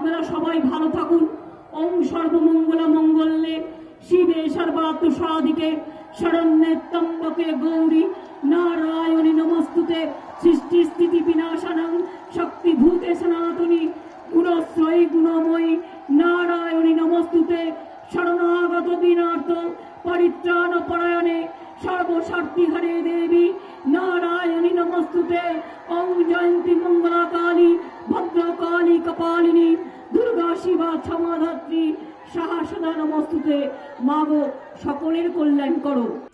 আপনারা সবাই ভালো থাকুন। ওম সর্বমঙ্গলা মঙ্গলে শিবে সর্বাত্ম সাধিকে শরণ্যে ত্র্যম্বকে গৌরী নারায়ণী নমস্তুতে। সৃষ্টি স্থিতি বিনাশানং শক্তিভূতে সনাতনী গুণশ্রয়ী গুণময়ী নারায়ণী নমস্তুতে। শরণাগত দীনার্থ পরিত্রাণ পরায়ণে সর্বস্বার্থী হরে দেবী নারায়ণী নমস্তুতে। ওম জয়ন্তী মঙ্গলা কালী ভদ্রকালী কপালিনী দুর্গা শিবা ক্ষমাধাত্রী সাহা সদা নমস্তুতে। মাগো সকলের কল্যাণ করো।